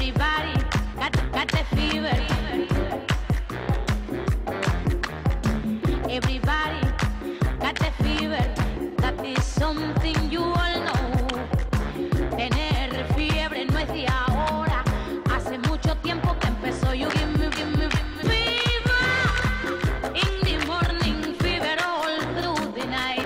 Everybody got the fever. Everybody got the fever. That is something you all know. Tener fiebre no es de ahora. Hace mucho tiempo que empezó. You give me fever. In the morning, fever all through the night.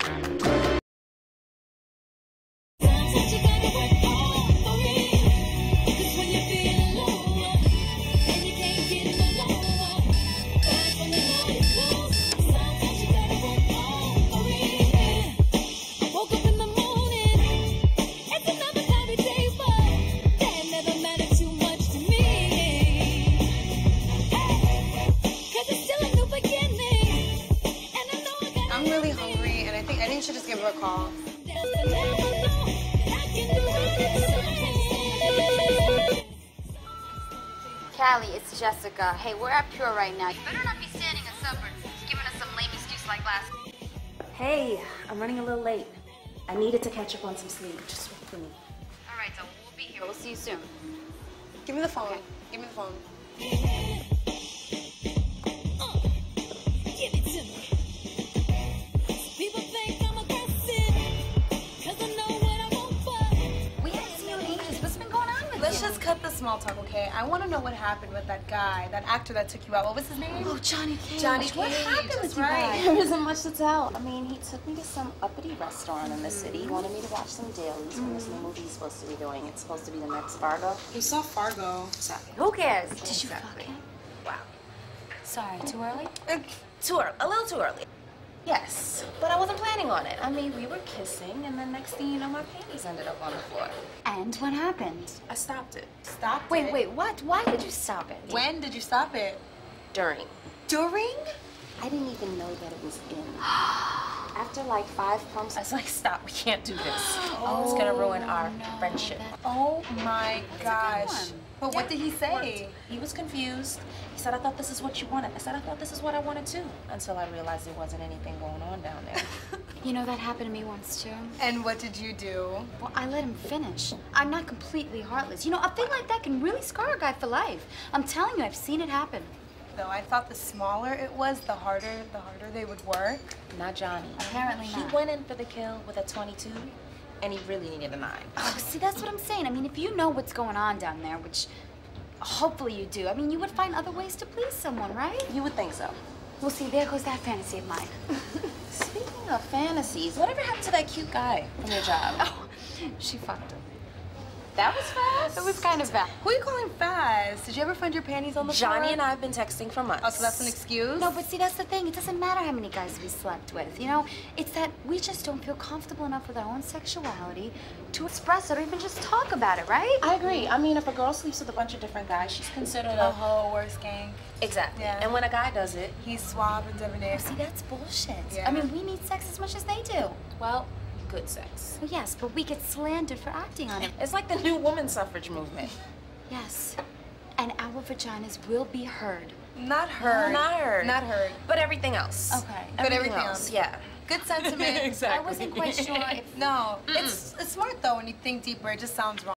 I should just give her a call. Callie, it's Jessica. Hey, we're at Pure right now. You better not be standing us up or giving us some lame excuse like last. Hey, I'm running a little late. I needed to catch up on some sleep. Just wait for me. All right, so we'll be here. We'll see you soon. Give me the phone. Okay. Give me the phone. Give it to me. People think I'm aggressive, 'cause I know what I want, but We haven't seen you in ages. What's been going on with Let's you? just cut the small talk, okay? I want to know what happened with that guy, that actor that took you out. What was his name? Oh, Johnny Cage. Johnny What Cage, happened that's with you right. guys? There isn't much to tell. I mean, he took me to some uppity restaurant in the city. He wanted me to watch some dailies from this new movie he's supposed to be doing. It's supposed to be the next Fargo. We saw Fargo. Who cares? Did you fuck him? Wow. Sorry, too early? Too early, a little too early. Yes, but I wasn't planning on it. I mean, we were kissing, and then next thing you know, my panties ended up on the floor. And what happened? I stopped it. Stop it. Wait, what? Why did you stop it? When did you stop it? During. During? I didn't even know that it was in. After like 5 pumps, I was like, stop, we can't do this. It's gonna ruin our friendship. Oh my gosh. one. But what did he say? He was confused. He said, I thought this is what you wanted. I said, I thought this is what I wanted too. Until I realized there wasn't anything going on down there. You know, that happened to me once, too. And what did you do? Well, I let him finish. I'm not completely heartless. You know, a thing like that can really scar a guy for life. I'm telling you, I've seen it happen. Though I thought the smaller it was, the harder they would work. Not Johnny. Apparently He not. went in for the kill with a 22, and he really needed a 9. Oh, see, that's what I'm saying. I mean, if you know what's going on down there, which hopefully you do, I mean, you would find other ways to please someone, right? You would think so. Well, see, there goes that fantasy of mine. Speaking of fantasies, whatever happened to that cute guy from your job? Oh, she fucked him. That was fast. It was kind of bad. Who are you calling fast? Did you ever find your panties on the floor? Johnny and I have been texting for months. Oh, so that's an excuse? No, but see, that's the thing. It doesn't matter how many guys we slept with, you know? It's that we just don't feel comfortable enough with our own sexuality to express it or even just talk about it, right? I agree. I mean, if a girl sleeps with a bunch of different guys, she's considered A a... whole worst gang. Exactly. Yeah. And when a guy does it, He's suave and debonair. See, that's bullshit. Yeah. I mean, we need sex as much as they do. well, good sex. Well, yes, but we get slandered for acting on it. It's like the new woman suffrage movement. Yes. And our vaginas will be heard. Not heard. Not heard. Not heard. But everything else. Okay. But everything else. Yeah. Good sentiment. Exactly. I wasn't quite sure if... No, it's smart though when you think deeper. It just sounds wrong.